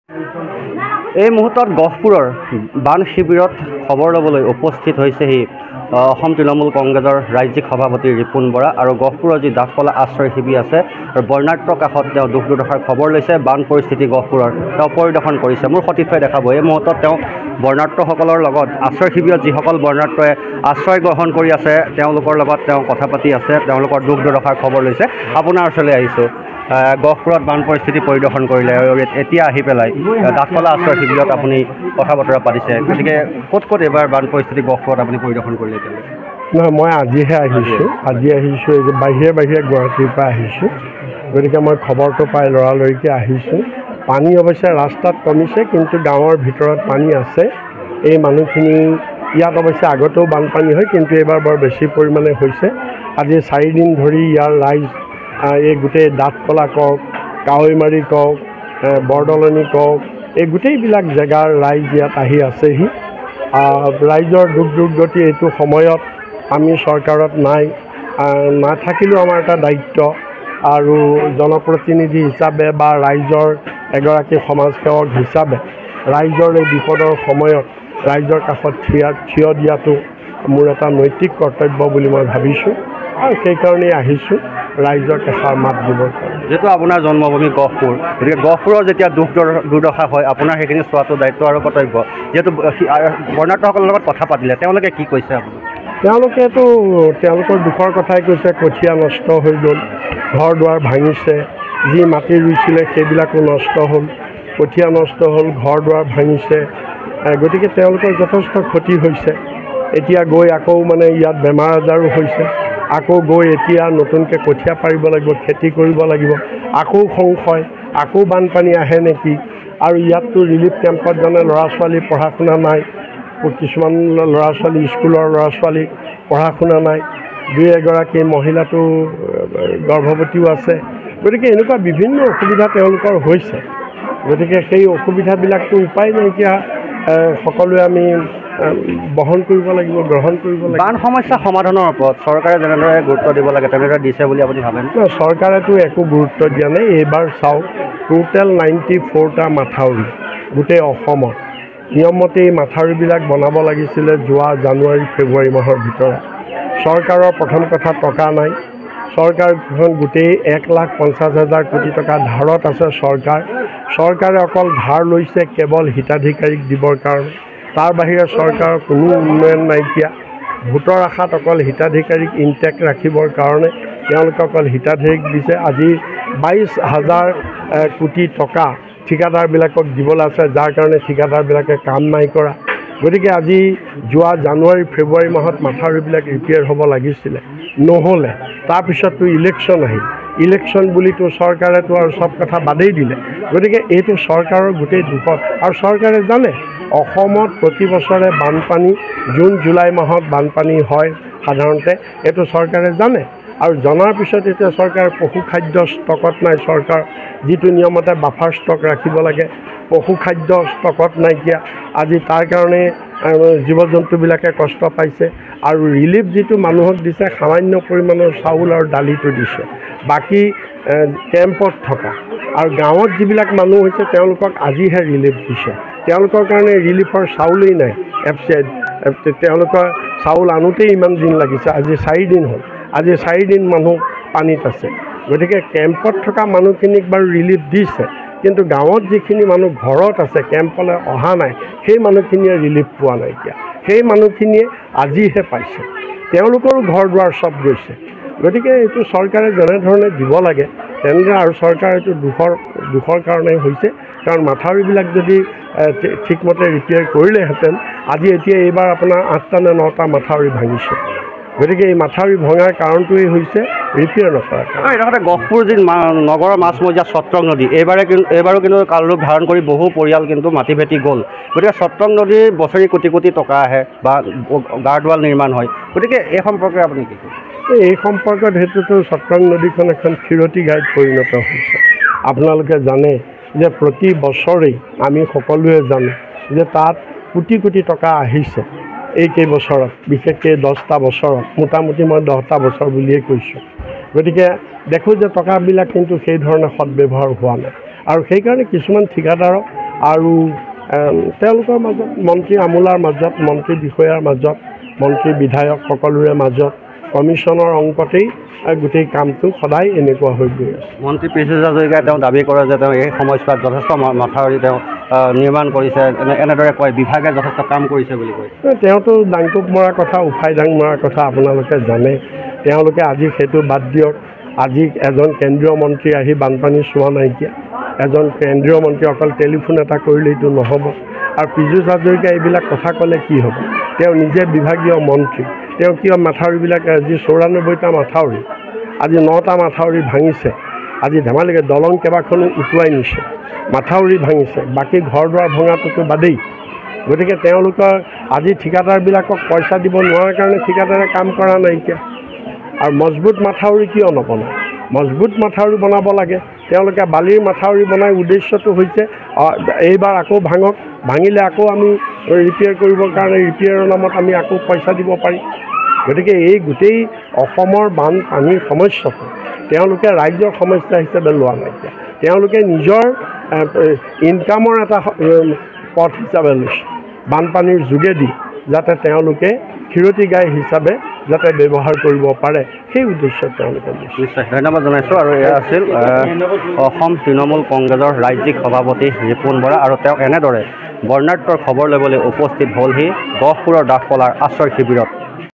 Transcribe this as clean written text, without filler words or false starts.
এই মুহূৰ্তত গহপুৰৰ বান শিবিৰত খবৰ ল'বলৈ উপস্থিত হৈছেহি অসম তৃণমূল কংগ্ৰেছৰ ৰাজ্যিক সভাপতি ৰিপুণ বৰা আৰু গহপুৰৰ যি ডাঠফলা আশ্ৰয় শিবিৰ আছে আৰু বৰ্ণাঢ্য কাষত তেওঁ দুখ দুৰ্দশাৰ খবৰ লৈছে। বান পৰিস্থিতি গহপুৰৰ তেওঁ পৰিদৰ্শন কৰিছে। মোৰ সতীৰ্থই দেখাব এই মুহূৰ্তত তেওঁ বৰ্ণাঢ্যসকলৰ লগত আশ্ৰয় শিবিৰত যিসকল বৰ্ণাঢ্যই আশ্ৰয় গ্ৰহণ কৰি আছে তেওঁলোকৰ লগত তেওঁ কথা পাতি আছে, তেওঁলোকৰ দুখ দুৰ্দশাৰ খবৰ লৈছে। আপোনাৰ ওচৰলৈ আহিছোঁ। গহপুৰত বান পৰিস্থিতি পৰিদৰ্শন কৰিলে আৰু এতিয়া আহি পেলাই ডাঠফলা আশ্ৰয় শিবিৰত আপুনি কথা বতৰা পাতিছে। গতিকে ক'ত ক'ত এইবাৰ বান পৰিস্থিতি গহপুৰত আপুনি পৰিদৰ্শন কৰিলে? নহয়, মই আজিহে আহিছোঁ। আজি আহিছোঁ, বাহিৰে বাহিৰে গুৱাহাটীৰ পৰা আহিছোঁ। গতিকে মই খবৰটো পাই লৰালৰিকৈ আহিছোঁ। পানী অৱশ্যে ৰাস্তাত কমিছে, কিন্তু গাঁৱৰ ভিতৰত পানী আছে। এই মানুহখিনি ইয়াত অৱশ্যে আগতেও বানপানী হয়, কিন্তু এইবাৰ বৰ বেছি পৰিমাণে হৈছে। আজি 4 দিন ধৰি ইয়াৰ ৰাইজ এই গোটেই ডাঠফলা কওক, কাৱৈমাৰী কওক, বৰদলনি কওক, এই গোটেইবিলাক জেগাৰ ৰাইজ ইয়াত আহি আছেহি। ৰাইজৰ দুখ দুৰ্গতি এইটো সময়ত আমি চৰকাৰত নাথাকিলেও আমাৰ এটা দায়িত্ব, আৰু জনপ্ৰতিনিধি হিচাপে বা ৰাইজৰ এগৰাকী সমাজসেৱক হিচাপে ৰাইজৰ এই বিপদৰ সময়ত ৰাইজৰ কাষত থিয় দিয়াটো মোৰ এটা নৈতিক কৰ্তব্য বুলি মই ভাবিছোঁ, আৰু সেইকাৰণেই আহিছোঁ ৰাইজৰ কেঁচাৰ মাত দিবৰ কাৰণে। যিহেতু আপোনাৰ জন্মভূমি গহপুৰ, গতিকে গহপুৰৰ যেতিয়া দুখ দুৰ্দশা হয় আপোনাৰ সেইখিনি চোৱাটো দায়িত্ব আৰু কৰ্তব্য। যিহেতু বৰ্ণাঢ্যসকলৰ লগত কথা পাতিলে, তেওঁলোকে কি কৈছে আপুনি? তেওঁলোকেতো তেওঁলোকৰ দুখৰ কথাই কৈছে। কঠীয়া নষ্ট হৈ গ'ল, ঘৰ দুৱাৰ ভাঙিছে, যি মাটি ৰুইছিলে সেইবিলাকো নষ্ট হ'ল, কঠীয়া নষ্ট হ'ল, ঘৰ দুৱাৰ ভাঙিছে। গতিকে তেওঁলোকৰ যথেষ্ট ক্ষতি হৈছে। এতিয়া গৈ আকৌ ইয়াত বেমাৰ আজাৰো হৈছে। আকৌ গৈ এতিয়া নতুনকৈ কঠীয়া পাৰিব লাগিব, খেতি কৰিব লাগিব, আকৌ সংশয়, আকৌ বানপানী আহে নেকি। আৰু ইয়াততো ৰিলিফ কেম্পত জানে ল'ৰা ছোৱালী পঢ়া শুনা নাই, কিছুমান ল'ৰা ছোৱালী স্কুলৰ ল'ৰা ছোৱালী পঢ়া শুনা নাই, 2-এগৰাকী মহিলাটো গৰ্ভৱতীও আছে। গতিকে এনেকুৱা বিভিন্ন অসুবিধা তেওঁলোকৰ হৈছে। গতিকে সেই অসুবিধাবিলাকতো উপায় নাইকিয়া, সকলোৱে আমি বহন কৰিব লাগিব, গ্ৰহণ কৰিব লাগিব। বান সমস্যা সমাধানৰ ওপৰত চৰকাৰে যেনেদৰে গুৰুত্ব দিব লাগে তেনেদৰে দিছে বুলি আপুনি ভাবেন? চৰকাৰেতো একো গুৰুত্ব দিয়া নাই। এইবাৰ চাওক, টোটেল 94টা মাথাউৰি গোটেই অসমত। নিয়মমতে এই মাথাউৰিবিলাক বনাব লাগিছিলে যোৱা জানুৱাৰী ফেব্ৰুৱাৰী মাহৰ ভিতৰত। চৰকাৰৰ প্ৰথম কথা টকা নাই। চৰকাৰখন গোটেই 1,50,000 কোটি টকা ধাৰত আছে। চৰকাৰে অকল ধাৰ লৈছে কেৱল হিতাধিকাৰীক দিবৰ কাৰণে। তাৰ বাহিৰে চৰকাৰৰ কোনো উন্নয়ন নাইকিয়া। ভোটৰ আশাত অকল হিতাধিকাৰীক ইনটেক্ট ৰাখিবৰ কাৰণে তেওঁলোকে অকল হিতাধিকাৰীক দিছে। আজি 22,000 কোটি টকা ঠিকাদাৰবিলাকক দিবলৈ আছে, যাৰ কাৰণে ঠিকাদাৰবিলাকে কাম নাই কৰা। গতিকে আজি যোৱা জানুৱাৰী ফেব্ৰুৱাৰী মাহত মাথাউৰিবিলাক ৰিপেয়াৰ হ'ব লাগিছিলে, নহ'লে। তাৰপিছততো ইলেকশ্যন আহিল। ইলেকশ্যন বুলিতো চৰকাৰেতো আৰু চব কথা বাদেই দিলে। গতিকে এইটো চৰকাৰৰ গোটেই দুখত। আৰু চৰকাৰে জানে অসমত প্ৰতি বছৰে বানপানী জুন জুলাই মাহত বানপানী হয় সাধাৰণতে, এইটো চৰকাৰে জানে। আৰু জনাৰ পিছত এতিয়া চৰকাৰে পশুখাদ্য ষ্টকত নাই। চৰকাৰ যিটো নিয়মতে বাফাৰ ষ্টক ৰাখিব লাগে, পশুখাদ্য ষ্টকত নাইকিয়া। আজি তাৰ কাৰণে জীৱ জন্তুবিলাকে কষ্ট পাইছে। আৰু ৰিলিফ যিটো মানুহক দিছে সামান্য পৰিমাণৰ চাউল আৰু দালিটো দিছে। বাকী কেম্পত থকা আৰু গাঁৱত যিবিলাক মানুহ হৈছে তেওঁলোকক আজিহে ৰিলিফ দিছে। তেওঁলোকৰ কাৰণে ৰিলিফৰ চাউলেই নাই। তেওঁলোকৰ চাউল আনোতেই ইমান দিন লাগিছে। আজি 4 দিন হ'ল। আজি 4 দিন মানুহ পানীত আছে। গতিকে কেম্পত থকা মানুহখিনিক বাৰু ৰিলিফ দিছে, কিন্তু গাঁৱত যিখিনি মানুহ ঘৰত আছে, কেম্পলৈ অহা নাই, সেই মানুহখিনিয়ে ৰিলিফ পোৱা নাইকিয়া। সেই মানুহখিনিয়ে আজিহে পাইছে। তেওঁলোকৰো ঘৰ দুৱাৰ চব গৈছে। গতিকে এইটো চৰকাৰে যেনেধৰণে দিব লাগে তেনেদৰে, আৰু চৰকাৰ এইটো দুখৰ কাৰণে হৈছে। কাৰণ মাথাউৰিবিলাক যদি ঠিকমতে ৰিপেয়াৰ কৰিলেহেঁতেন, আজি এতিয়া এইবাৰ আপোনাৰ 8টা নে 9টা মাথাউৰি ভাঙিছে। গতিকে এই মাথাউৰি ভঙাৰ কাৰণটোৱেই হৈছে ৰিপেয়াৰ নকৰা। লগতে গহপুৰ যি নগৰৰ মাজমজিয়া সত্ৰং নদী এইবাৰো কিন্তু কালৰূপ ধাৰণ কৰি বহু পৰিয়াল কিন্তু মাটি ভেটি গ'ল। গতিকে সত্ৰং নদীৰ বছৰি কোটি কোটি টকা আহে বা গাৰ্ডৱাল নিৰ্মাণ হয়। গতিকে এই সম্পৰ্কে আপুনি কি কয়? এই সম্পৰ্কত সেইটোতো সত্ৰং নদীখন এখন ক্ষীৰতী ঘাইত পৰিণত হৈছে। আপোনালোকে জানে যে প্ৰতি বছৰেই আমি সকলোৱে জানো যে তাত কোটি কোটি টকা আহিছে এই কেইবছৰত, বিশেষকৈ 10টা বছৰত। মোটামুটি মই 10টা বছৰ বুলিয়েই কৈছোঁ। গতিকে দেখোঁ যে টকাবিলাক কিন্তু সেই ধৰণে সদব্যৱহাৰ হোৱা নাই। আৰু সেইকাৰণে কিছুমান ঠিকাদাৰক আৰু তেওঁলোকৰ মাজত মন্ত্ৰী আমোলাৰ মাজত, মন্ত্ৰী বিষয়াৰ মাজত, মন্ত্ৰী বিধায়ক সকলোৰে মাজত কমিশ্যনৰ অংকতেই গোটেই কামটো সদায় এনেকুৱা হৈ গৈ আছে। মন্ত্ৰী পীযুষ হাজৰিকাই তেওঁ দাবী কৰে যে তেওঁ এই সময়ছোৱাত যথেষ্ট মাথাউৰি তেওঁ নিৰ্মাণ কৰিছে, এনেদৰে কয় বিভাগে যথেষ্ট কাম কৰিছে বুলি কয়। তেওঁতো দাংকোপ মৰাৰ কথা, উফাই দাং মৰাৰ কথা আপোনালোকে জানে। তেওঁলোকে আজি সেইটো বাদ দিয়ক। আজি এজন কেন্দ্ৰীয় মন্ত্ৰী আহি বানপানী চোৱা নাইকিয়া, এজন কেন্দ্ৰীয় মন্ত্ৰী অকল টেলিফোন এটা কৰিলেইটো নহ'ব। আৰু পীযুষ হাজৰিকাই এইবিলাক কথা ক'লে কি হ'ব? তেওঁ নিজে বিভাগীয় মন্ত্ৰী, তেওঁ কিয় মাথাউৰিবিলাক আজি 94টা মাথাউৰি, আজি 9টা মাথাউৰি ভাঙিছে। আজি ধেমালিকে দলং কেইবাখনো উটুৱাই নিছে, মাথাউৰি ভাঙিছে, বাকী ঘৰ দুৱাৰ ভঙাটোতো বাদেই। গতিকে তেওঁলোকৰ আজি ঠিকাদাৰবিলাকক পইচা দিব নোৱাৰাৰ কাৰণে ঠিকাদাৰে কাম কৰা নাইকিয়া। আৰু মজবুত মাথাউৰি কিয় নবনায়? মজবুত মাথাউৰি বনাব লাগে। তেওঁলোকে বালিৰ মাথাউৰি বনাই উদ্দেশ্যটো হৈছে এইবাৰ আকৌ ভাঙক, ভাঙিলে আকৌ আমি ৰিপেয়াৰ কৰিবৰ কাৰণে ৰিপেয়াৰৰ নামত আমি আকৌ পইচা দিব পাৰিম। গতিকে এই গোটেই অসমৰ বানপানীৰ সমস্যাটো তেওঁলোকে ৰাজ্যৰ সমস্যা হিচাপে লোৱা নাইকিয়া, তেওঁলোকে নিজৰ ইনকামৰ এটা পথ হিচাপে লৈছে, বানপানীৰ যোগেদি যাতে তেওঁলোকে ক্ষীৰতী গাই হিচাপে যাতে ব্যৱহাৰ কৰিব পাৰে, সেই উদ্দেশ্যত তেওঁলোকে লৈছে। নিশ্চয় ধন্যবাদ জনাইছোঁ। আৰু এয়া আছিল অসম তৃণমূল কংগ্ৰেছৰ ৰাজ্যিক সভাপতি ৰিপুণ বৰা, আৰু তেওঁ এনেদৰে বৰ্ণাঢ্যৰ খবৰ ল'বলৈ উপস্থিত হ'লহি গহপুৰৰ ডাফপলাৰ আশ্ৰয় শিবিৰত।